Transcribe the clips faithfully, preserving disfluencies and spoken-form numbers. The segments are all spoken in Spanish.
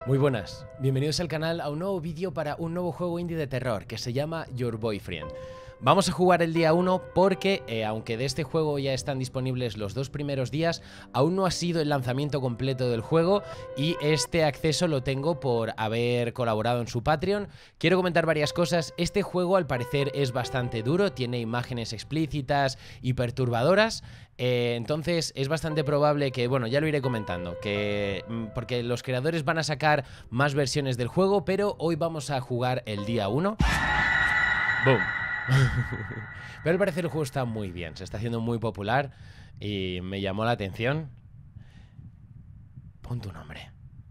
Muy buenas, bienvenidos al canal a un nuevo vídeo para un nuevo juego indie de terror que se llama Your Boyfriend. Vamos a jugar el día uno porque, eh, aunque de este juego ya están disponibles los dos primeros días, aún no ha sido el lanzamiento completo del juego y este acceso lo tengo por haber colaborado en su Patreon. Quiero comentar varias cosas. Este juego al parecer es bastante duro, tiene imágenes explícitas y perturbadoras. Eh, entonces es bastante probable que, bueno, ya lo iré comentando, que porque los creadores van a sacar más versiones del juego, pero hoy vamos a jugar el día uno. ¡Boom! Pero al parecer el juego está muy bien, se está haciendo muy popular y me llamó la atención. Pon tu nombre.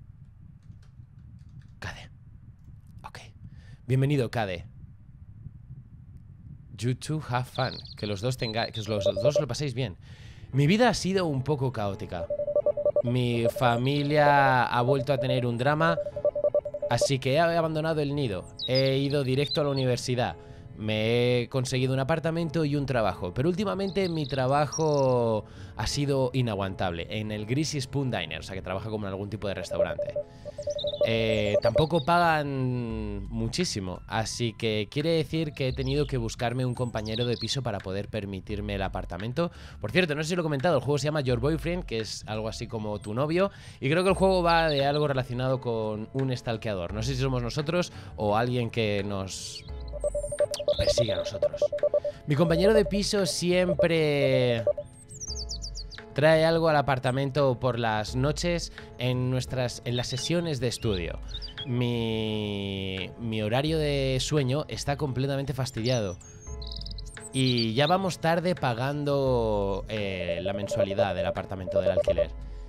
Cade. Ok. Bienvenido, Cade. You two have fun. Que los dos tengáis, que los dos lo paséis bien. Mi vida ha sido un poco caótica. Mi familia ha vuelto a tener un drama, así que he abandonado el nido. He ido directo a la universidad. Me he conseguido un apartamento y un trabajo, pero últimamente mi trabajo ha sido inaguantable en el Greasy Spoon Diner, o sea que trabaja como en algún tipo de restaurante. Eh, tampoco pagan muchísimo, así que quiere decir que he tenido que buscarme un compañero de piso para poder permitirme el apartamento. Por cierto, no sé si lo he comentado, el juego se llama Your Boyfriend, que es algo así como tu novio, y creo que el juego va de algo relacionado con un stalkeador. No sé si somos nosotros o alguien que nos persigue a nosotros. Mi compañero de piso siempre trae algo al apartamento por las noches en nuestras en las sesiones de estudio. Mi, mi horario de sueño está completamente fastidiado. Y ya vamos tarde pagando eh, la mensualidad del apartamento, del alquiler.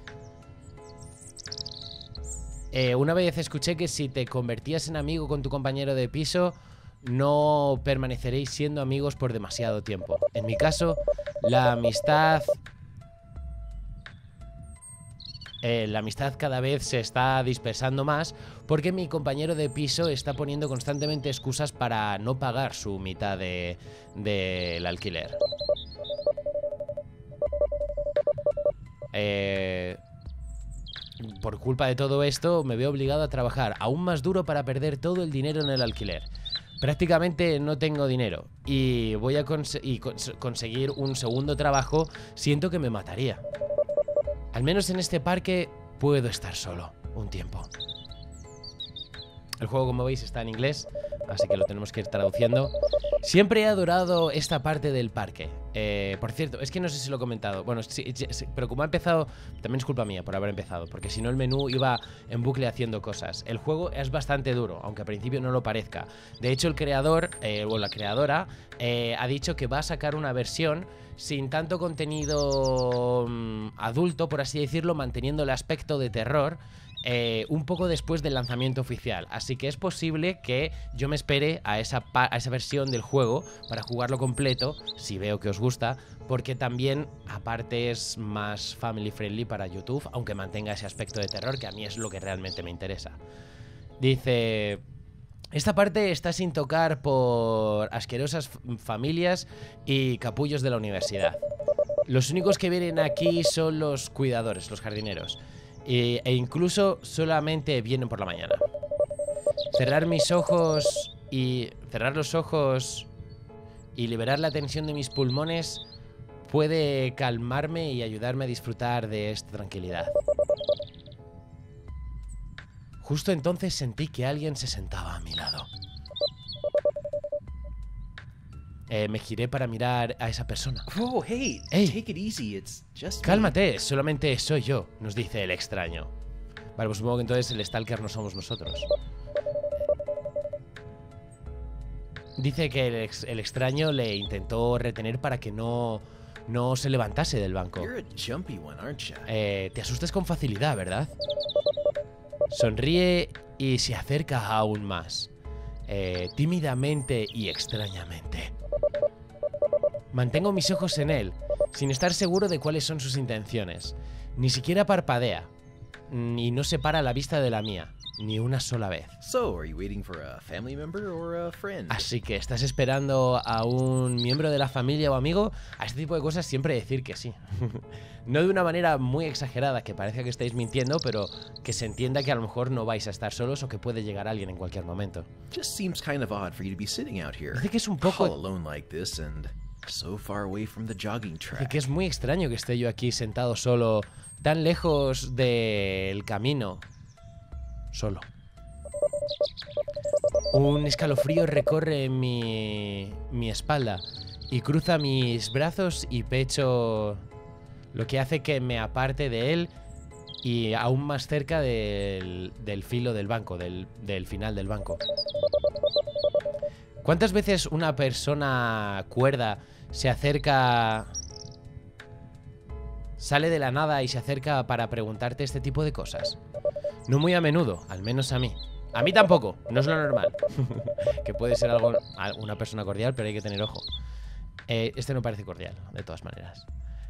Eh, una vez escuché que si te convertías en amigo con tu compañero de piso, no permaneceréis siendo amigos por demasiado tiempo. En mi caso, la amistad... Eh, la amistad cada vez se está dispersando más porque mi compañero de piso está poniendo constantemente excusas para no pagar su mitad de, del alquiler. Eh, por culpa de todo esto me veo obligado a trabajar aún más duro para perder todo el dinero en el alquiler. Prácticamente no tengo dinero y voy a cons y cons conseguir un segundo trabajo. Siento que me mataría. Al menos en este parque puedo estar solo un tiempo. El juego, como veis, está en inglés, así que lo tenemos que ir traduciendo. Siempre he adorado esta parte del parque. Eh, por cierto, es que no sé si lo he comentado. Bueno, sí, sí, pero como ha empezado, también es culpa mía por haber empezado, porque si no el menú iba en bucle haciendo cosas. El juego es bastante duro, aunque al principio no lo parezca. De hecho, el creador, eh, o la creadora, eh, ha dicho que va a sacar una versión sin tanto contenido mmm, adulto, por así decirlo, manteniendo el aspecto de terror, eh, un poco después del lanzamiento oficial. Así que es posible que yo me espere a esa, a esa versión del juego para jugarlo completo, si veo que os gusta, porque también, aparte, es más family friendly para YouTube, aunque mantenga ese aspecto de terror, que a mí es lo que realmente me interesa. Dice... Esta parte está sin tocar por asquerosas familias y capullos de la universidad. Los únicos que vienen aquí son los cuidadores, los jardineros, e, e incluso solamente vienen por la mañana. Cerrar mis ojos y cerrar los ojos y liberar la tensión de mis pulmones puede calmarme y ayudarme a disfrutar de esta tranquilidad. Justo entonces sentí que alguien se sentaba a mi lado. Eh, me giré para mirar a esa persona. Oh, hey, hey, take it easy. It's just cálmate, solamente soy yo, nos dice el extraño. Vale, pues supongo que entonces el stalker no somos nosotros. Dice que el, ex, el extraño le intentó retener para que no, no se levantase del banco. You're a jumpy one, aren't you? Eh, te asustas con facilidad, ¿verdad? Sonríe y se acerca aún más, eh, tímidamente y extrañamente. Mantengo mis ojos en él, sin estar seguro de cuáles son sus intenciones. Ni siquiera parpadea, y no separa la vista de la mía. Ni una sola vez. So, are you waiting for a family member or a friend? Así que, ¿estás esperando a un miembro de la familia o amigo? A este tipo de cosas siempre decir que sí. No de una manera muy exagerada, que parezca que estáis mintiendo, pero que se entienda que a lo mejor no vais a estar solos o que puede llegar alguien en cualquier momento. Just seems kind of odd for you to be sitting out here, Dice que es un all poco... alone like this and so far away from the jogging Dice track. que es muy extraño que esté yo aquí sentado solo, tan lejos del camino. Solo. Un escalofrío recorre mi, mi espalda y cruza mis brazos y pecho, lo que hace que me aparte de él y aún más cerca del, del filo del banco, del, del final del banco. ¿Cuántas veces una persona cuerda se acerca, sale de la nada y se acerca para preguntarte este tipo de cosas? No muy a menudo, al menos a mí. A mí tampoco, no es lo normal. Que puede ser algo, una persona cordial, pero hay que tener ojo. Eh, este no parece cordial, de todas maneras.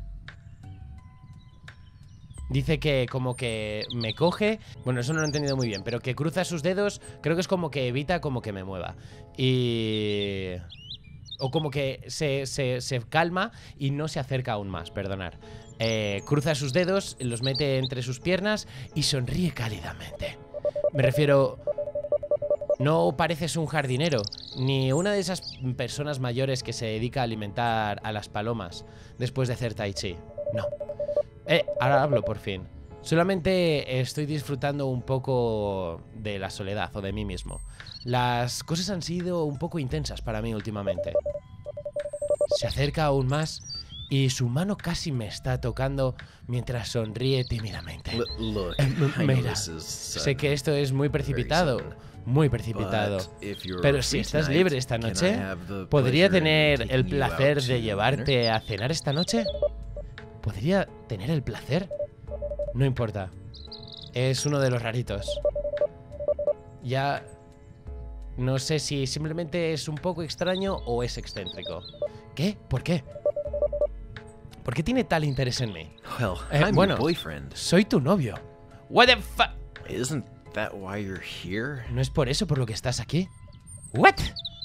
Dice que como que me coge... Bueno, eso no lo he entendido muy bien, pero que cruza sus dedos, creo que es como que evita como que me mueva. Y... O como que se, se, se calma y no se acerca aún más, perdonar. Eh, cruza sus dedos, los mete entre sus piernas y sonríe cálidamente. Me refiero... No pareces un jardinero, ni una de esas personas mayores que se dedica a alimentar a las palomas después de hacer tai chi. No. Eh, ahora hablo por fin. Solamente estoy disfrutando un poco de la soledad o de mí mismo. Las cosas han sido un poco intensas para mí últimamente. Se acerca aún más y su mano casi me está tocando mientras sonríe tímidamente. L- look, Eh, I know Mira, this is sé que sudden, esto es muy precipitado, very sudden, muy precipitado. but if you're Pero si free estás tonight, libre esta can I noche, have the ¿podría pleasure in tener el taking you out placer to de dinner? llevarte a cenar esta noche? ¿Podría tener el placer? No importa. Es uno de los raritos. Ya... No sé si simplemente es un poco extraño o es excéntrico. ¿Qué? ¿Por qué? ¿Por qué tiene tal interés en mí? Well, Eh, I'm bueno. your boyfriend. Soy tu novio. What the fuck? Isn't that why you're here? ¿No es por eso por lo que estás aquí? ¿What?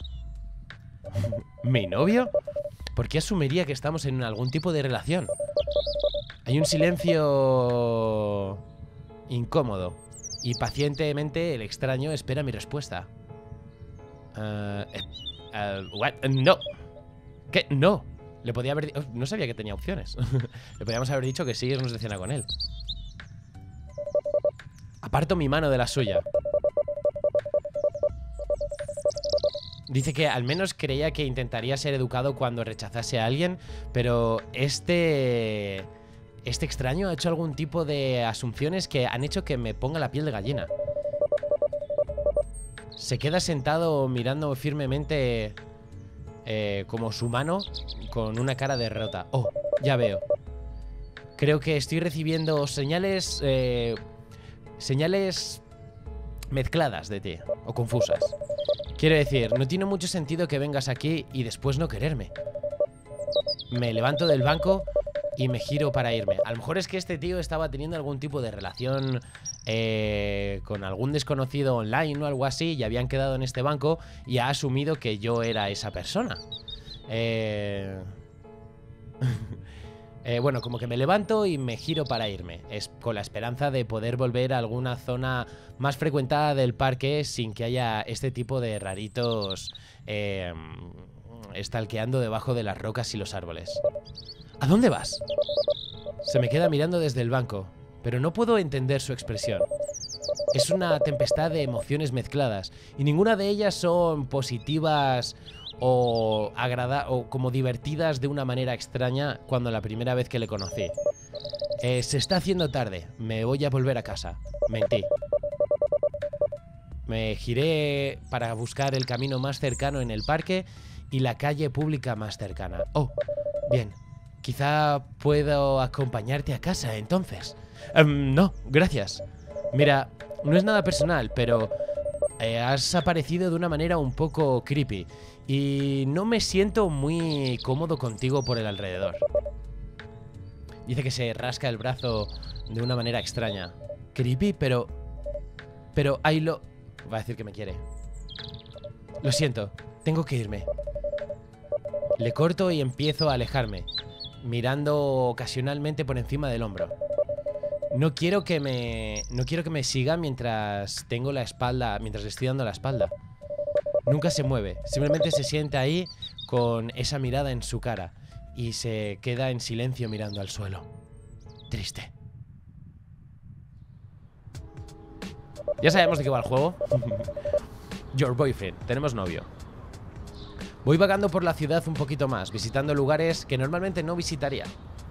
¿Mi novio? ¿Por qué asumiría que estamos en algún tipo de relación? Hay un silencio incómodo y pacientemente el extraño espera mi respuesta. Uh, eh, uh, what? No. ¿Qué? No. Le podía haber... oh, no sabía que tenía opciones. Le podíamos haber dicho que sí, irnos de cena con él. Aparto mi mano de la suya. Dice que al menos creía que intentaría ser educado cuando rechazase a alguien, pero este... Este extraño ha hecho algún tipo de asunciones que han hecho que me ponga la piel de gallina. Se queda sentado mirando firmemente eh, como su mano con una cara derrota. Oh, ya veo. Creo que estoy recibiendo señales... Eh, señales mezcladas de ti, o confusas. Quiero decir, no tiene mucho sentido que vengas aquí y después no quererme. Me levanto del banco y me giro para irme. A lo mejor es que este tío estaba teniendo algún tipo de relación eh, con algún desconocido online o algo así y habían quedado en este banco y ha asumido que yo era esa persona. Eh... eh, bueno, como que me levanto y me giro para irme. Es con la esperanza de poder volver a alguna zona más frecuentada del parque sin que haya este tipo de raritos eh, estalqueando debajo de las rocas y los árboles. ¿A dónde vas? Se me queda mirando desde el banco, pero no puedo entender su expresión. Es una tempestad de emociones mezcladas y ninguna de ellas son positivas o, agrada o como divertidas de una manera extraña cuando la primera vez que le conocí. Eh, se está haciendo tarde, me voy a volver a casa. Mentí. Me giré para buscar el camino más cercano en el parque y la calle pública más cercana. Oh, bien. Quizá puedo acompañarte a casa, entonces. Um, no, gracias. Mira, no es nada personal, pero eh, has aparecido de una manera un poco creepy y no me siento muy cómodo contigo por el alrededor. Dice que se rasca el brazo de una manera extraña. Creepy, pero... Pero ahí lo... Va a decir que me quiere. Lo siento, tengo que irme. Le corto y empiezo a alejarme, mirando ocasionalmente por encima del hombro. No quiero que me... No quiero que me siga mientras tengo la espalda... Mientras le estoy dando la espalda. Nunca se mueve. Simplemente se sienta ahí con esa mirada en su cara. Y se queda en silencio mirando al suelo. Triste. Ya sabemos de qué va el juego. Your boyfriend. Tenemos novio. Voy vagando por la ciudad un poquito más, visitando lugares que normalmente no visitaría.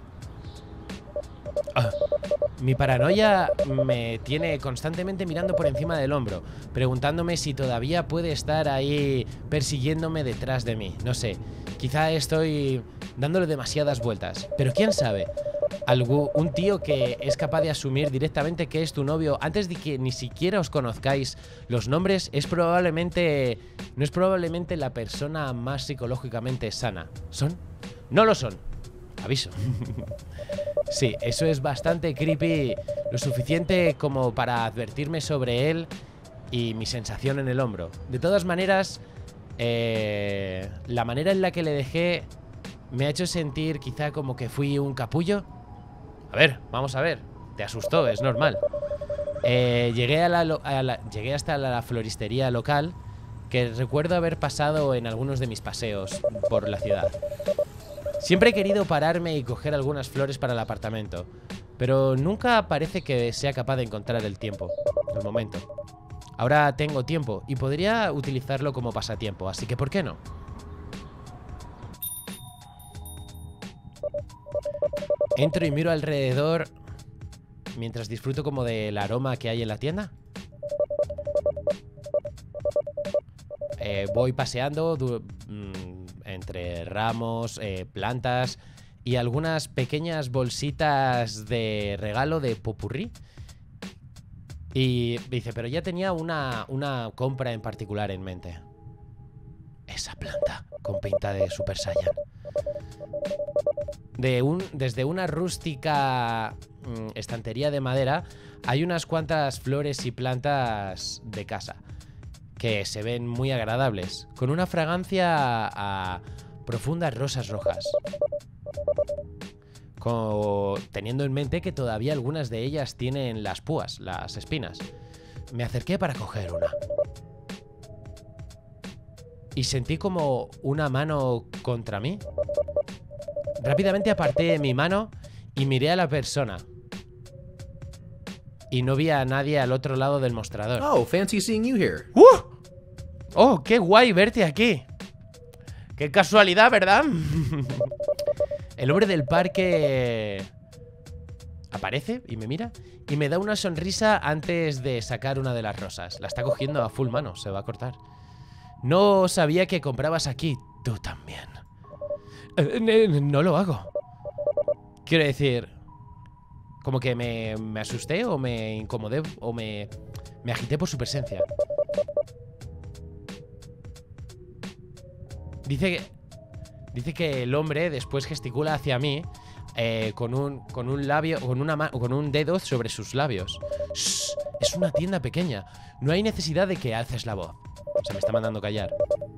Ah. Mi paranoia me tiene constantemente mirando por encima del hombro, preguntándome si todavía puede estar ahí persiguiéndome detrás de mí. No sé, quizá estoy dándole demasiadas vueltas, pero quién sabe. Algún, un tío que es capaz de asumir directamente que es tu novio antes de que ni siquiera os conozcáis los nombres es probablemente... No es probablemente la persona más psicológicamente sana. ¿Son? No lo son. Aviso. Sí, eso es bastante creepy, lo suficiente como para advertirme sobre él y mi sensación en el hombro. De todas maneras, eh, la manera en la que le dejé me ha hecho sentir quizá como que fui un capullo. A ver, vamos a ver. Te asustó, es normal. Eh, llegué, a la, a la, llegué hasta la floristería local, que recuerdo haber pasado en algunos de mis paseos por la ciudad. Siempre he querido pararme y coger algunas flores para el apartamento, pero nunca parece que sea capaz de encontrar el tiempo, el momento. Ahora tengo tiempo y podría utilizarlo como pasatiempo, así que ¿por qué no? Entro y miro alrededor mientras disfruto como del aroma que hay en la tienda. Eh, voy paseando entre ramos, eh, plantas y algunas pequeñas bolsitas de regalo de popurrí. Y dice, pero ya tenía una, una compra en particular en mente. Esa planta con pinta de Super Saiyan. De un, desde una rústica mmm, estantería de madera hay unas cuantas flores y plantas de casa que se ven muy agradables, con una fragancia a, a profundas rosas rojas. Con, teniendo en mente que todavía algunas de ellas tienen las púas, las espinas. Me acerqué para coger una. Y sentí como una mano contra mí. Rápidamente aparté mi mano y miré a la persona. Y no vi a nadie al otro lado del mostrador. Oh, fancy seeing you here. ¡Uh! ¡Oh, qué guay verte aquí! ¡Qué casualidad!, ¿verdad? El hombre del parque aparece y me mira y me da una sonrisa antes de sacar una de las rosas. La está cogiendo a full mano, se va a cortar. No sabía que comprabas aquí. Tú también. Eh, no lo hago. Quiero decir, como que me, me asusté o me incomodé o me, me agité por su presencia. Dice que, dice que el hombre después gesticula hacia mí eh, con, un, con un labio, con, una, con un dedo sobre sus labios. Shh, es una tienda pequeña. No hay necesidad de que alces la voz. Se me está mandando callar.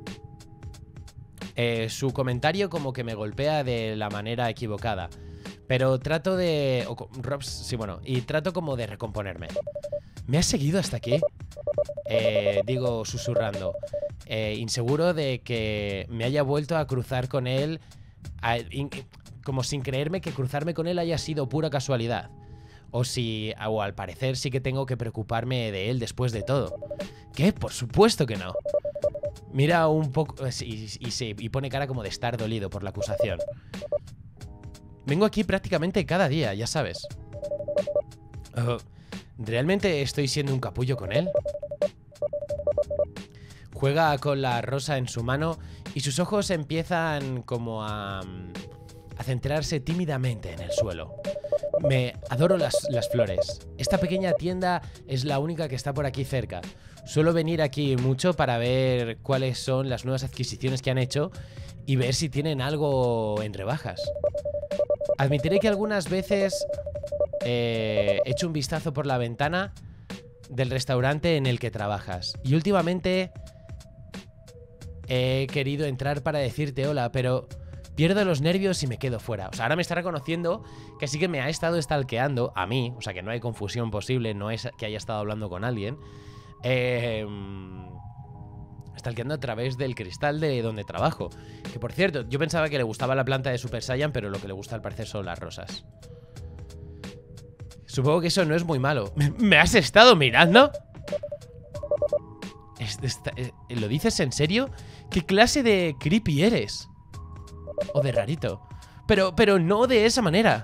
Eh, su comentario como que me golpea de la manera equivocada. Pero trato de... O, Robs, sí, bueno. Y trato como de recomponerme. ¿Me has seguido hasta aquí? Eh, digo susurrando. Eh, inseguro de que me haya vuelto a cruzar con él. A, in, como sin creerme que cruzarme con él haya sido pura casualidad. O si... O al parecer sí que tengo que preocuparme de él después de todo. ¿Qué? Por supuesto que no. Mira un poco... Y, y, y, y pone cara como de estar dolido por la acusación. Vengo aquí prácticamente cada día, ya sabes. Uh, ¿Realmente estoy siendo un capullo con él? Juega con la rosa en su mano y sus ojos empiezan como a... a centrarse tímidamente en el suelo. Me adoro las, las flores. Esta pequeña tienda es la única que está por aquí cerca. Suelo venir aquí mucho para ver cuáles son las nuevas adquisiciones que han hecho y ver si tienen algo en rebajas. Admitiré que algunas veces eh, echo un vistazo por la ventana del restaurante en el que trabajas. Y últimamente he querido entrar para decirte hola, pero pierdo los nervios y me quedo fuera. O sea, ahora me está reconociendo que sí que me ha estado stalkeando a mí. O sea, que no hay confusión posible, no es que haya estado hablando con alguien. Eh... Stalkeando a través del cristal de donde trabajo. Que por cierto, yo pensaba que le gustaba la planta de Super Saiyan, pero lo que le gusta al parecer son las rosas. Supongo que eso no es muy malo. ¿Me has estado mirando? Esta, ¿lo dices en serio? ¿Qué clase de creepy eres? O de rarito. Pero, pero no de esa manera.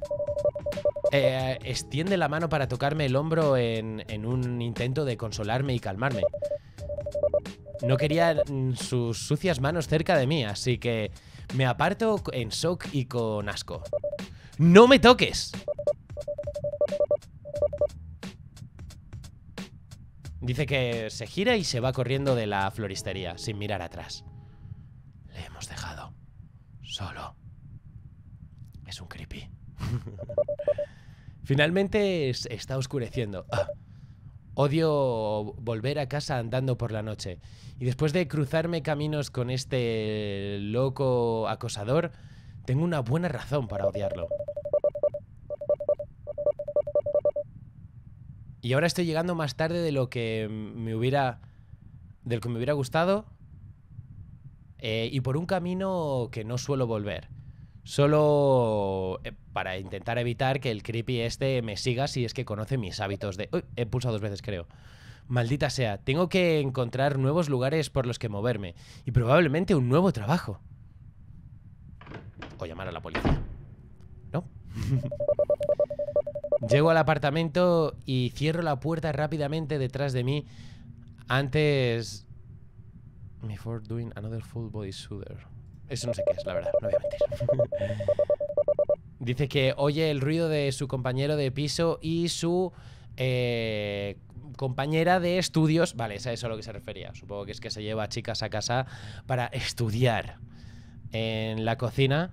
Eh, extiende la mano para tocarme el hombro en, en un intento de consolarme y calmarme. No quería sus sucias manos cerca de mí, así que me aparto en shock y con asco. ¡No me toques! Dice que se gira y se va corriendo de la floristería, sin mirar atrás. Le hemos dejado solo. Es un creepy. Finalmente está oscureciendo. Ah. Odio volver a casa andando por la noche. Y después de cruzarme caminos con este loco acosador, tengo una buena razón para odiarlo. Y ahora estoy llegando más tarde de lo que me hubiera... de lo que me hubiera gustado. Eh, y por un camino que no suelo volver. Solo eh, para intentar evitar que el creepy este me siga si es que conoce mis hábitos de... Uy, he pulsado dos veces, creo. Maldita sea, tengo que encontrar nuevos lugares por los que moverme. Y probablemente un nuevo trabajo. O llamar a la policía. ¿No? Llego al apartamento y cierro la puerta rápidamente detrás de mí. Antes... Before doing another full body shooter. Eso no sé qué es, la verdad, no voy a mentir. Dice que oye el ruido de su compañero de piso y su eh, compañera de estudios. Vale, es a eso a lo que se refería. Supongo que es que se lleva a chicas a casa para estudiar en la cocina.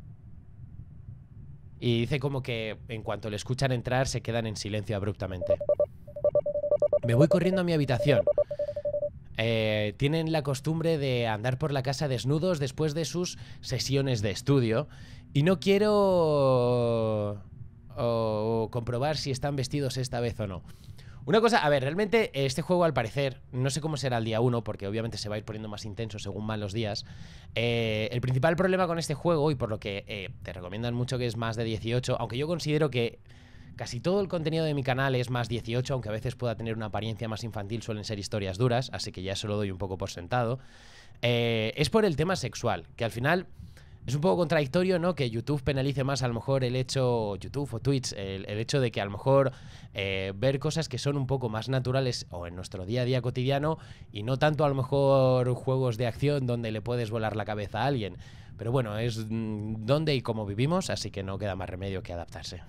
Y dice como que en cuanto le escuchan entrar se quedan en silencio abruptamente. Me voy corriendo a mi habitación. Eh, tienen la costumbre de andar por la casa desnudos después de sus sesiones de estudio. Y no quiero o, o comprobar si están vestidos esta vez o no. Una cosa, a ver, realmente este juego al parecer, no sé cómo será el día uno, porque obviamente se va a ir poniendo más intenso según van los días. eh, El principal problema con este juego, y por lo que eh, te recomiendan mucho que es más de dieciocho, aunque yo considero que casi todo el contenido de mi canal es más dieciocho, aunque a veces pueda tener una apariencia más infantil, suelen ser historias duras, así que ya eso lo doy un poco por sentado. eh, Es por el tema sexual, que al final es un poco contradictorio, ¿no? Que YouTube penalice más a lo mejor el hecho, YouTube o Twitch, el, el hecho de que a lo mejor eh, ver cosas que son un poco más naturales o en nuestro día a día cotidiano y no tanto a lo mejor juegos de acción donde le puedes volar la cabeza a alguien. Pero bueno, es mm, donde y cómo vivimos, así que no queda más remedio que adaptarse.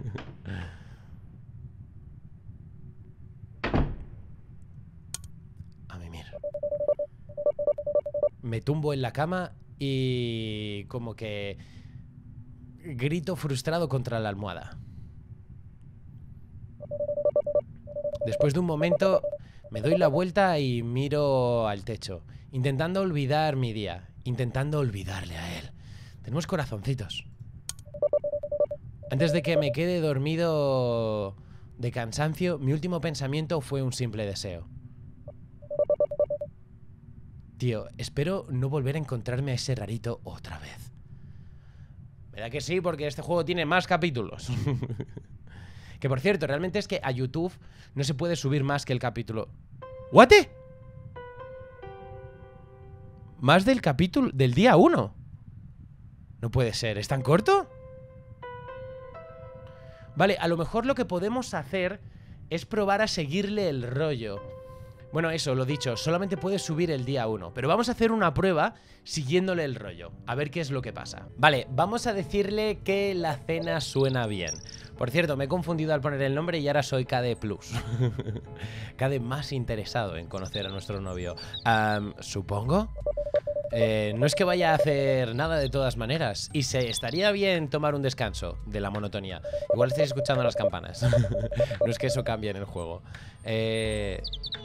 A mimir. Me tumbo en la cama y como que grito frustrado contra la almohada. Después de un momento me doy la vuelta y miro al techo, intentando olvidar mi día, intentando olvidarle a él. Tenemos corazoncitos. Antes de que me quede dormido de cansancio, mi último pensamiento fue un simple deseo. Tío, espero no volver a encontrarme a ese rarito otra vez. ¿Verdad que sí? Porque este juego tiene más capítulos. Que por cierto, realmente es que a YouTube no se puede subir más que el capítulo. ¿What? Más del capítulo del día uno. No puede ser, ¿es tan corto? Vale, a lo mejor lo que podemos hacer es probar a seguirle el rollo. Bueno, eso, lo dicho, solamente puedes subir el día uno. Pero vamos a hacer una prueba siguiéndole el rollo. A ver qué es lo que pasa. Vale, vamos a decirle que la cena suena bien. Por cierto, me he confundido al poner el nombre y ahora soy K D Plus. K D más interesado en conocer a nuestro novio. um, ¿Supongo? Eh, no es que vaya a hacer nada de todas maneras. Y se estaría bien tomar un descanso de la monotonía. Igual estáis escuchando las campanas. No es que eso cambie en el juego. Eh...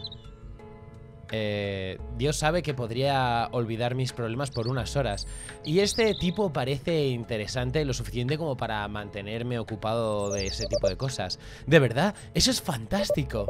Eh, Dios sabe que podría olvidar mis problemas por unas horas. Y este tipo parece interesante lo suficiente como para mantenerme ocupado de ese tipo de cosas. De verdad, eso es fantástico.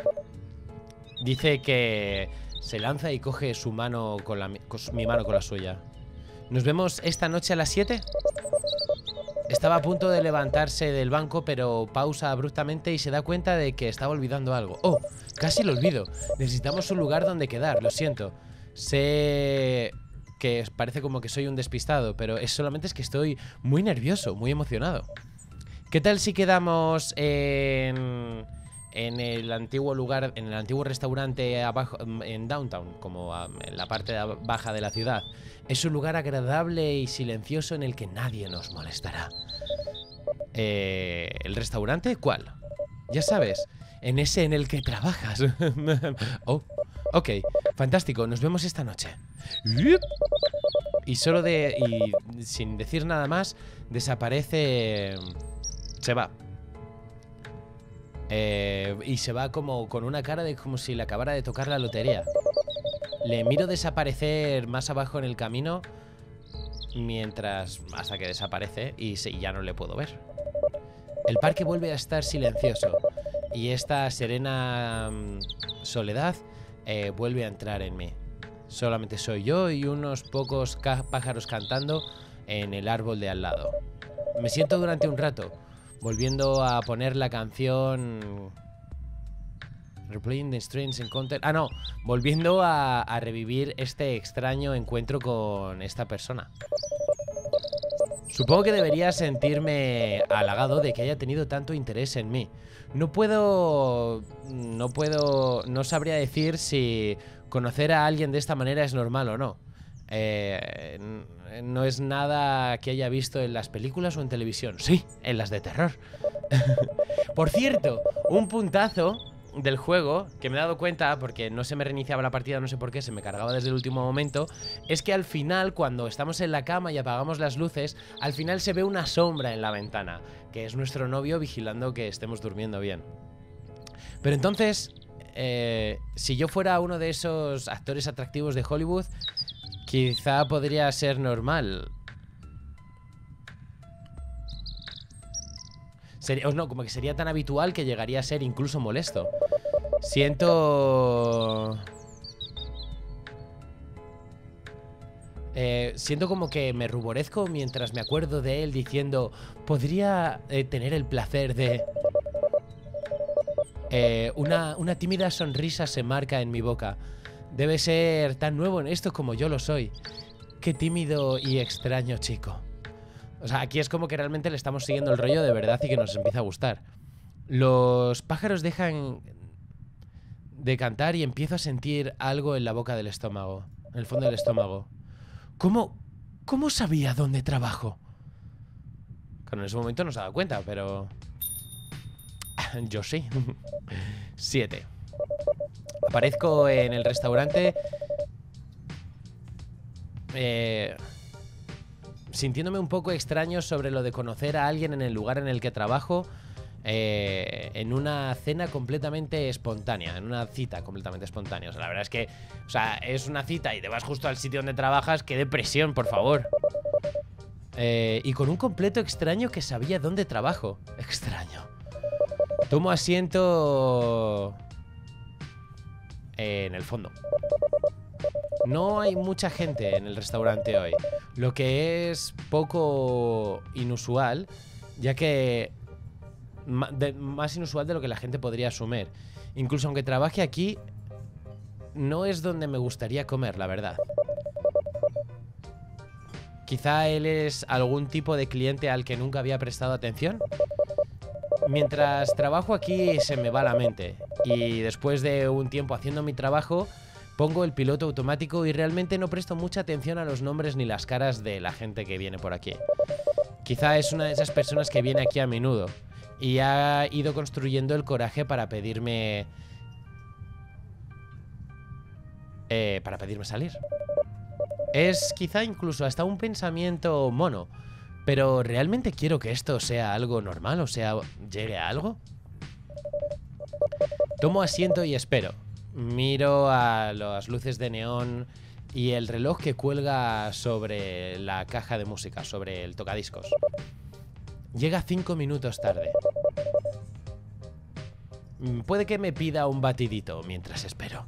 Dice que se lanza y coge su mano con, la, con mi mano con la suya. ¿Nos vemos esta noche a las siete? Estaba a punto de levantarse del banco, pero pausa abruptamente y se da cuenta de que estaba olvidando algo. ¡Oh! Casi lo olvido. Necesitamos un lugar donde quedar, lo siento. Sé que parece como que soy un despistado, pero es solamente es que estoy muy nervioso, muy emocionado. ¿Qué tal si quedamos en, en el antiguo lugar, en el antiguo restaurante abajo, en Downtown, como en la parte baja de la ciudad? Es un lugar agradable y silencioso en el que nadie nos molestará. Eh, ¿El restaurante? ¿Cuál? Ya sabes, en ese en el que trabajas. Oh, ok, fantástico, nos vemos esta noche. Y solo de... y sin decir nada más, desaparece... Se va. Eh, y se va como con una cara de como si le acabara de tocar la lotería. Le miro desaparecer más abajo en el camino, mientras... hasta que desaparece y sí, ya no le puedo ver. El parque vuelve a estar silencioso y esta serena um, soledad eh, vuelve a entrar en mí. Solamente soy yo y unos pocos pájaros cantando en el árbol de al lado. Me siento durante un rato, volviendo a poner la canción... Replaying the Strange Encounter... Ah, no, volviendo a, a revivir este extraño encuentro con esta persona. Supongo que debería sentirme halagado de que haya tenido tanto interés en mí. No puedo... No puedo... No sabría decir si conocer a alguien de esta manera es normal o no. Eh, no es nada que haya visto en las películas o en televisión. Sí, en las de terror. Por cierto, un puntazo del juego que me he dado cuenta, porque no se me reiniciaba la partida, no sé por qué, se me cargaba desde el último momento, es que al final, cuando estamos en la cama y apagamos las luces, al final se ve una sombra en la ventana, que es nuestro novio vigilando que estemos durmiendo bien. Pero entonces, eh, si yo fuera uno de esos actores atractivos de Hollywood, quizá podría ser normal. Sería, o no, como que sería tan habitual que llegaría a ser incluso molesto. Siento... Eh, siento como que me ruborezco mientras me acuerdo de él diciendo... Podría eh, tener el placer de... Eh, una, una tímida sonrisa se marca en mi boca. Debe ser tan nuevo en esto como yo lo soy. Qué tímido y extraño chico. O sea, aquí es como que realmente le estamos siguiendo el rollo de verdad y que nos empieza a gustar. Los pájaros dejan de cantar y empiezo a sentir algo en la boca del estómago, en el fondo del estómago. ¿Cómo, cómo sabía dónde trabajo? Claro, en ese momento no se ha dado cuenta, pero... yo sí. Siete. Aparezco en el restaurante... Eh... sintiéndome un poco extraño sobre lo de conocer a alguien en el lugar en el que trabajo, eh, en una cena completamente espontánea, en una cita completamente espontánea. O sea, la verdad es que, o sea, es una cita y te vas justo al sitio donde trabajas. ¡Qué depresión, por favor! Eh, y con un completo extraño que sabía dónde trabajo. Extraño. Tomo asiento eh, en el fondo. No hay mucha gente en el restaurante hoy, lo que es poco inusual, ya que de, más inusual de lo que la gente podría asumir. Incluso aunque trabaje aquí, no es donde me gustaría comer, la verdad. Quizá él es algún tipo de cliente al que nunca había prestado atención. Mientras trabajo aquí se me va la mente, y después de un tiempo haciendo mi trabajo... pongo el piloto automático y realmente no presto mucha atención a los nombres ni las caras de la gente que viene por aquí. Quizá es una de esas personas que viene aquí a menudo y ha ido construyendo el coraje para pedirme... Eh, para pedirme salir. Es quizá incluso hasta un pensamiento mono, pero ¿realmente quiero que esto sea algo normal? O sea, ¿llegue a algo? Tomo asiento y espero. Miro a las luces de neón y el reloj que cuelga sobre la caja de música, sobre el tocadiscos. Llega cinco minutos tarde. Puede que me pida un batidito mientras espero.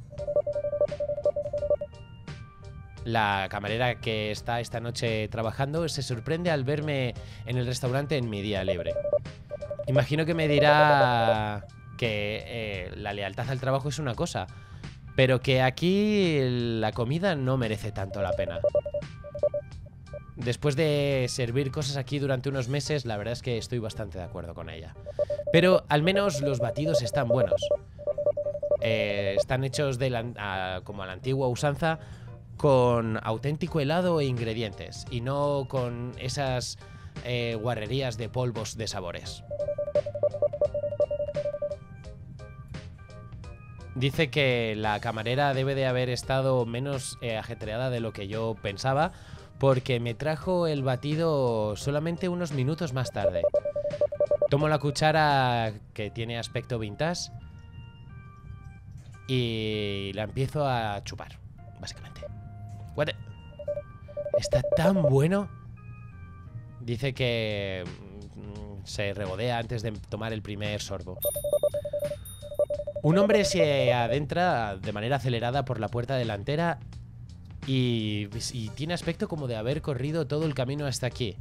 La camarera que está esta noche trabajando se sorprende al verme en el restaurante en mi día libre. Imagino que me dirá que eh, la lealtad al trabajo es una cosa, pero que aquí la comida no merece tanto la pena. Después de servir cosas aquí durante unos meses, la verdad es que estoy bastante de acuerdo con ella. Pero al menos los batidos están buenos. Eh, están hechos de la, a, como a la antigua usanza, con auténtico helado e ingredientes, y no con esas eh, guarrerías de polvos de sabores. Dice que la camarera debe de haber estado menos eh, ajetreada de lo que yo pensaba, porque me trajo el batido solamente unos minutos más tarde. Tomo la cuchara, que tiene aspecto vintage, y la empiezo a chupar, básicamente. What the... Está tan bueno. Dice que mm, se regodea antes de tomar el primer sorbo. Un hombre se adentra de manera acelerada por la puerta delantera y, y tiene aspecto como de haber corrido todo el camino hasta aquí.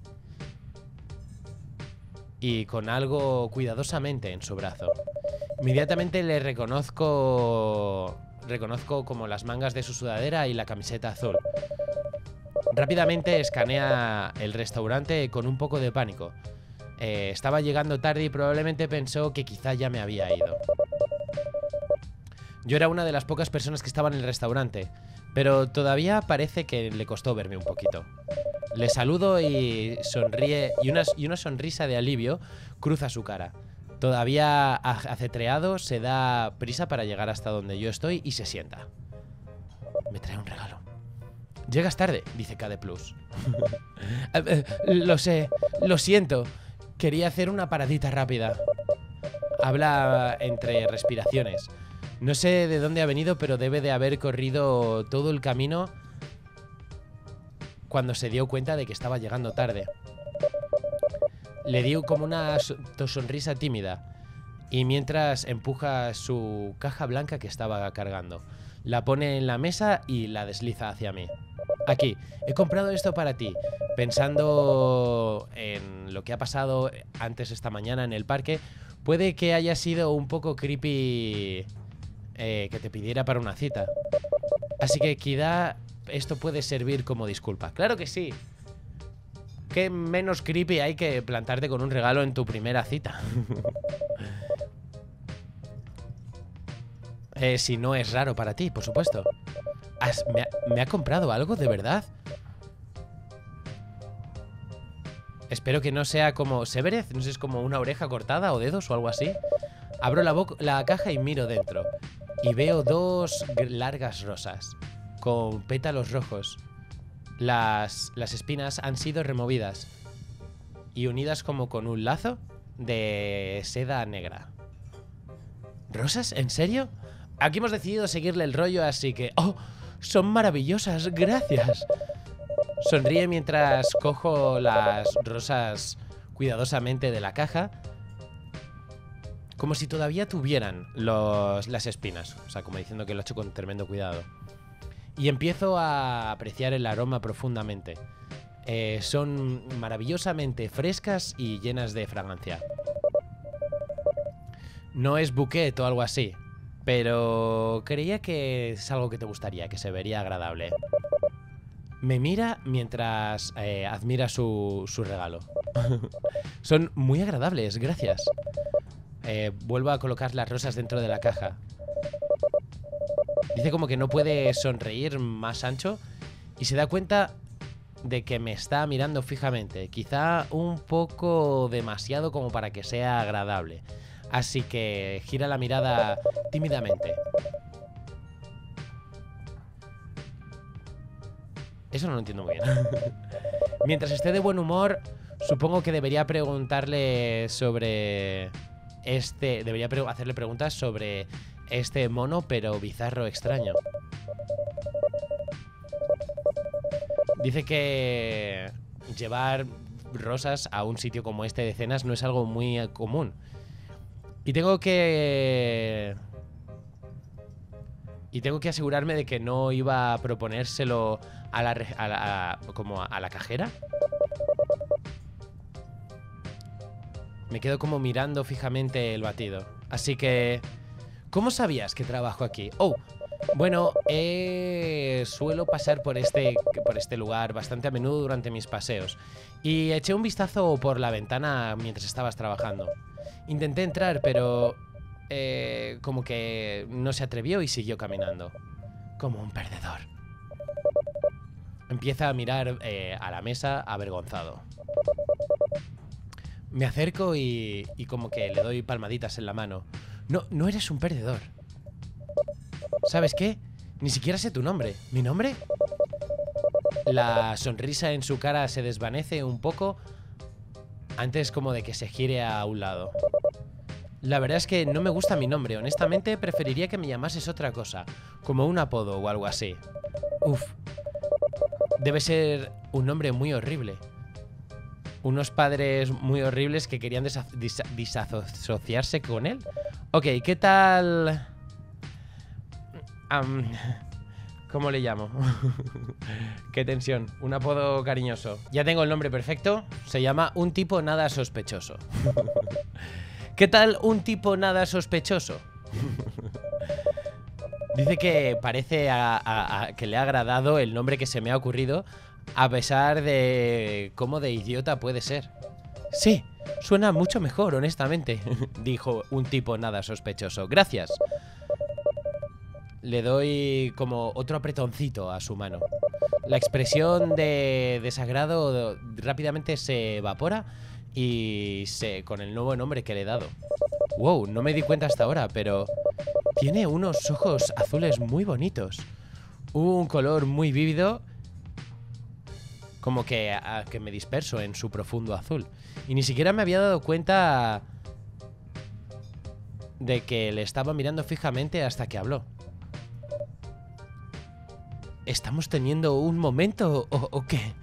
Y con algo cuidadosamente en su brazo. Inmediatamente le reconozco... Reconozco como las mangas de su sudadera y la camiseta azul. Rápidamente escanea el restaurante con un poco de pánico. Eh, estaba llegando tarde y probablemente pensó que quizá ya me había ido. Yo era una de las pocas personas que estaban en el restaurante, pero todavía parece que le costó verme un poquito. Le saludo y sonríe, y una, y una sonrisa de alivio cruza su cara. Todavía acetreado, se da prisa para llegar hasta donde yo estoy y se sienta. Me trae un regalo. Llegas tarde, dice K D Plus. Lo sé, lo siento. Quería hacer una paradita rápida. Habla entre respiraciones. No sé de dónde ha venido, pero debe de haber corrido todo el camino cuando se dio cuenta de que estaba llegando tarde. Le dio como una sonrisa tímida y mientras empuja su caja blanca que estaba cargando. La pone en la mesa y la desliza hacia mí. Aquí, he comprado esto para ti, pensando en lo que ha pasado antes esta mañana en el parque. Puede que haya sido un poco creepy eh, que te pidiera para una cita. Así que quizá esto puede servir como disculpa. ¡Claro que sí! ¿Qué menos creepy hay que plantarte con un regalo en tu primera cita? eh, si no es raro para ti, por supuesto. ¿Has, me, ha, ¿Me ha comprado algo de verdad? Espero que no sea como Severeth, no sé, es como una oreja cortada o dedos o algo así. Abro la, la caja y miro dentro. Y veo dos largas rosas con pétalos rojos. Las, las espinas han sido removidas y unidas como con un lazo de seda negra. ¿Rosas? ¿En serio? Aquí hemos decidido seguirle el rollo, así que... ¡Oh! ¡Son maravillosas! ¡Gracias! Sonríe mientras cojo las rosas cuidadosamente de la caja, como si todavía tuvieran los, las espinas. O sea, como diciendo que lo he hecho con tremendo cuidado. Y empiezo a apreciar el aroma profundamente. Eh, son maravillosamente frescas y llenas de fragancia. No es bouquet o algo así, pero creía que es algo que te gustaría, que se vería agradable. Me mira mientras eh, admira su, su regalo. Son muy agradables, gracias. Eh, vuelvo a colocar las rosas dentro de la caja. Dice como que no puede sonreír más ancho y se da cuenta de que me está mirando fijamente. Quizá un poco demasiado como para que sea agradable. Así que gira la mirada tímidamente. Eso no lo entiendo muy bien. Mientras esté de buen humor, supongo que debería preguntarle sobre este... Debería pre hacerle preguntas sobre este mono, pero bizarro extraño. Dice que llevar rosas a un sitio como este de cenas no es algo muy común. Y tengo que... Y tengo que asegurarme de que no iba a proponérselo a la, a la, a, como a la cajera. Me quedo como mirando fijamente el batido. Así que... ¿Cómo sabías que trabajo aquí? Oh, bueno, eh, suelo pasar por este, por este lugar bastante a menudo durante mis paseos. Y eché un vistazo por la ventana mientras estabas trabajando. Intenté entrar, pero... Eh, como que no se atrevió y siguió caminando. Como un perdedor. Empieza a mirar eh, a la mesa avergonzado. Me acerco y, y como que le doy palmaditas en la mano. No, no eres un perdedor. ¿Sabes qué? Ni siquiera sé tu nombre. ¿Mi nombre? La sonrisa en su cara se desvanece un poco antes como de que se gire a un lado. La verdad es que no me gusta mi nombre. Honestamente, preferiría que me llamases otra cosa, como un apodo o algo así. Uf. Debe ser un nombre muy horrible. Unos padres muy horribles que querían disasociarse con él. Ok, ¿qué tal? Um, ¿Cómo le llamo? Qué tensión. Un apodo cariñoso. Ya tengo el nombre perfecto. Se llama Un tipo nada sospechoso. ¿Qué tal un tipo nada sospechoso? Dice que parece a, a, a que le ha agradado el nombre que se me ha ocurrido, a pesar de cómo de idiota puede ser. Sí, suena mucho mejor, honestamente, dijo un tipo nada sospechoso. Gracias. Le doy como otro apretoncito a su mano. La expresión de desagrado rápidamente se evapora y se con el nuevo nombre que le he dado. Wow, no me di cuenta hasta ahora, pero tiene unos ojos azules muy bonitos. Un color muy vívido, como que, a, que me disperso en su profundo azul. Y ni siquiera me había dado cuenta de que le estaba mirando fijamente hasta que habló. ¿Estamos teniendo un momento o, o qué?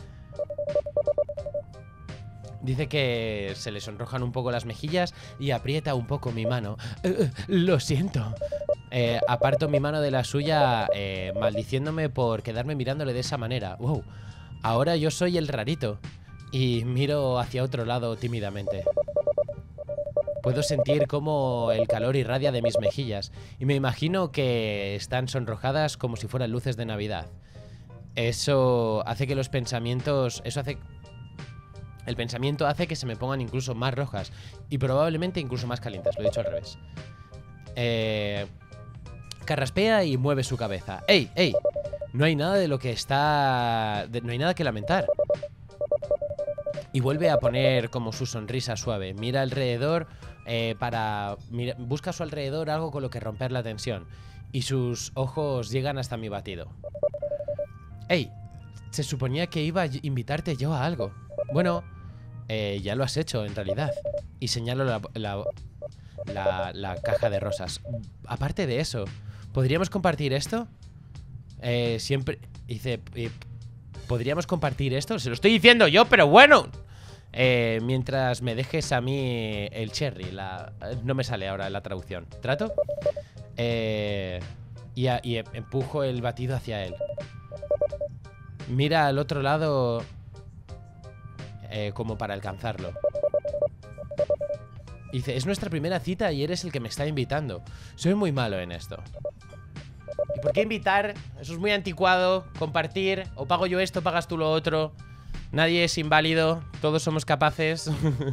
Dice que se le sonrojan un poco las mejillas y aprieta un poco mi mano. Uh, lo siento. Eh, aparto mi mano de la suya, eh, maldiciéndome por quedarme mirándole de esa manera. Wow. Ahora yo soy el rarito. Y miro hacia otro lado tímidamente. Puedo sentir cómo el calor irradia de mis mejillas. Y me imagino que están sonrojadas como si fueran luces de Navidad. Eso hace que los pensamientos... Eso hace... El pensamiento hace que se me pongan incluso más rojas y probablemente incluso más calientes, lo he dicho al revés. Eh, carraspea y mueve su cabeza. ¡Ey, ey! No hay nada de lo que está... De, no hay nada que lamentar. Y vuelve a poner como su sonrisa suave. Mira alrededor eh, para... Mira, busca a su alrededor algo con lo que romper la tensión. Y sus ojos llegan hasta mi batido. ¡Ey! Se suponía que iba a invitarte yo a algo. Bueno, eh, ya lo has hecho en realidad. Y señalo la, la, la, la caja de rosas. Aparte de eso, ¿podríamos compartir esto? Eh, siempre... Dice... Eh, ¿Podríamos compartir esto? Se lo estoy diciendo yo, pero bueno. Eh, mientras me dejes a mí el cherry. La, no me sale ahora la traducción. ¿Trato? Eh, y, a, y empujo el batido hacia él. Mira al otro lado... Eh, como para alcanzarlo. Dice, es nuestra primera cita y eres el que me está invitando. Soy muy malo en esto. ¿Y por qué invitar? Eso es muy anticuado. Compartir, o pago yo esto, pagas tú lo otro. Nadie es inválido, todos somos capaces.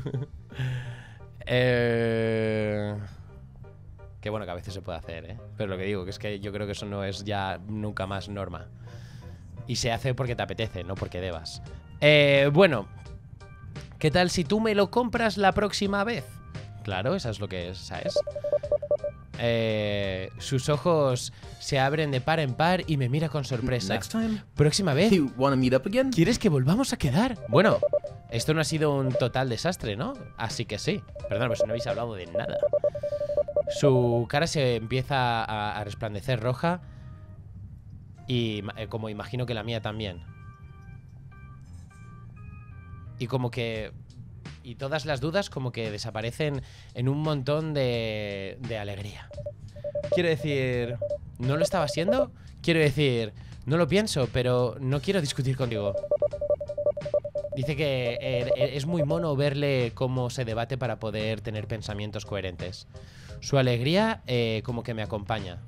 eh... Qué bueno que a veces se puede hacer, ¿eh? Pero lo que digo, que es que yo creo que eso no es ya nunca más norma. Y se hace porque te apetece, no porque debas. Eh, bueno, ¿qué tal si tú me lo compras la próxima vez? Claro, eso es lo que es, ¿sabes? Eh, sus ojos se abren de par en par y me mira con sorpresa. Next time? Próxima vez. You want to meet up again? ¿Quieres que volvamos a quedar? Bueno, esto no ha sido un total desastre, ¿no? Así que sí. Perdón, pues no habéis hablado de nada. Su cara se empieza a, a resplandecer roja. Y eh, como imagino que la mía también. Y como que... Y todas las dudas como que desaparecen en un montón de, de alegría. Quiero decir... ¿No lo estaba siendo? Quiero decir... No lo pienso, pero no quiero discutir contigo. Dice que eh, es muy mono verle cómo se debate para poder tener pensamientos coherentes. Su alegría eh, como que me acompaña.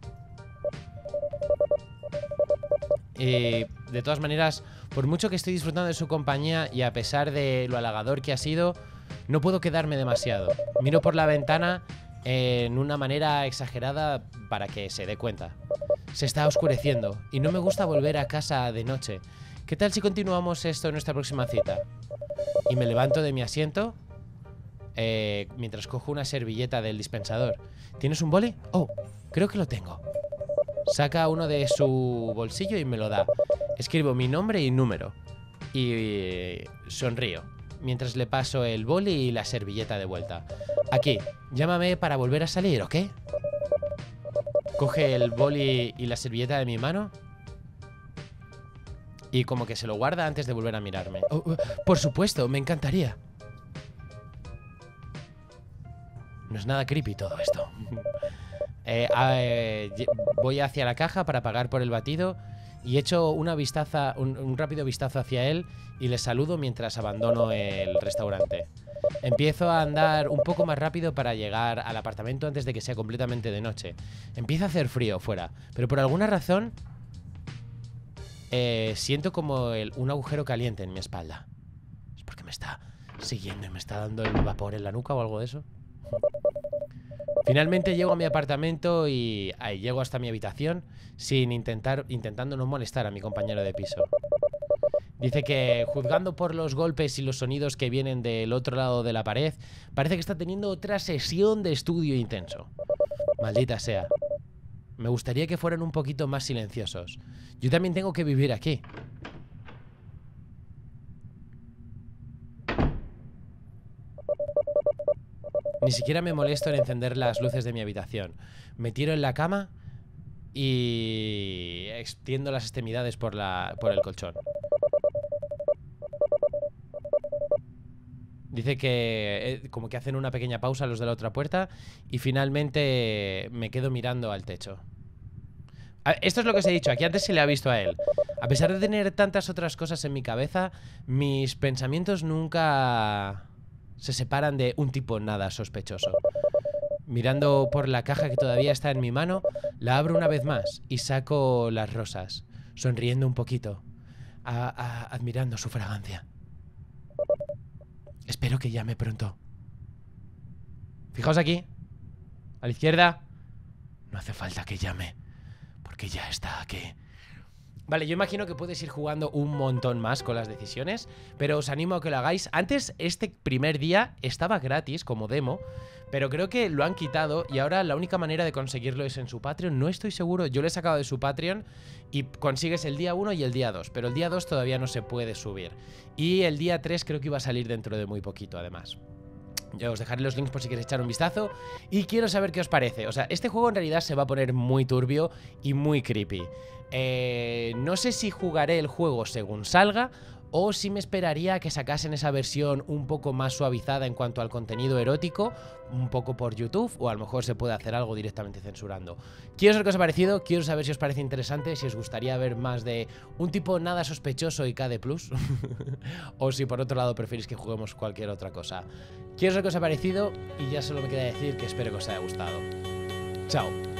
Eh, de todas maneras, por mucho que estoy disfrutando de su compañía y a pesar de lo halagador que ha sido, no puedo quedarme demasiado. Miro por la ventana eh, en una manera exagerada para que se dé cuenta. Se está oscureciendo y no me gusta volver a casa de noche. ¿Qué tal si continuamos esto en nuestra próxima cita? Y me levanto de mi asiento eh, mientras cojo una servilleta del dispensador. ¿Tienes un boli? Oh, creo que lo tengo. Saca uno de su bolsillo y me lo da. Escribo mi nombre y número. Y sonrío mientras le paso el boli y la servilleta de vuelta. Aquí, llámame para volver a salir, ¿ok? Coge el boli y la servilleta de mi mano y como que se lo guarda antes de volver a mirarme. Oh, oh, por supuesto, me encantaría. No es nada creepy todo esto. Eh, eh, voy hacia la caja para pagar por el batido y echo una vistaza, un, un rápido vistazo hacia él y le saludo mientras abandono el restaurante. Empiezo a andar un poco más rápido para llegar al apartamento antes de que sea completamente de noche. Empieza a hacer frío fuera, pero por alguna razón eh, siento como el, un agujero caliente en mi espalda. ¿Es porque me está siguiendo y me está dando el vapor en la nuca o algo de eso? Finalmente llego a mi apartamento y ahí llego hasta mi habitación sin intentar, intentando no molestar a mi compañero de piso. Dice que, juzgando por los golpes y los sonidos que vienen del otro lado de la pared, parece que está teniendo otra sesión de estudio intenso. Maldita sea. Me gustaría que fueran un poquito más silenciosos. Yo también tengo que vivir aquí. Ni siquiera me molesto en encender las luces de mi habitación. Me tiro en la cama y extiendo las extremidades por, la, por el colchón. Dice que eh, como que hacen una pequeña pausa los de la otra puerta y finalmente me quedo mirando al techo. A, esto es lo que os he dicho, aquí antes se le ha visto a él. A pesar de tener tantas otras cosas en mi cabeza, mis pensamientos nunca se separan de un tipo nada sospechoso. Mirando por la caja que todavía está en mi mano, la abro una vez más y saco las rosas, sonriendo un poquito, a, a, admirando su fragancia. Espero que llame pronto. Fijaos aquí, a la izquierda. No hace falta que llame, porque ya está aquí. Vale, yo imagino que puedes ir jugando un montón más con las decisiones, pero os animo a que lo hagáis. Antes, este primer día estaba gratis como demo, pero creo que lo han quitado y ahora la única manera de conseguirlo es en su Patreon. No estoy seguro, yo lo he sacado de su Patreon y consigues el día uno y el día dos, pero el día dos todavía no se puede subir. Y el día tres creo que iba a salir dentro de muy poquito, además. Yo os dejaré los links por si queréis echar un vistazo. Y quiero saber qué os parece. O sea, este juego en realidad se va a poner muy turbio y muy creepy. eh, No sé si jugaré el juego según salga o si me esperaría a que sacasen esa versión un poco más suavizada en cuanto al contenido erótico, un poco por YouTube, o a lo mejor se puede hacer algo directamente censurando. Quiero saber qué os ha parecido, quiero saber si os parece interesante, si os gustaría ver más de un tipo nada sospechoso y K D plus, o si por otro lado preferís que juguemos cualquier otra cosa. Quiero saber qué os ha parecido y ya solo me queda decir que espero que os haya gustado. Chao.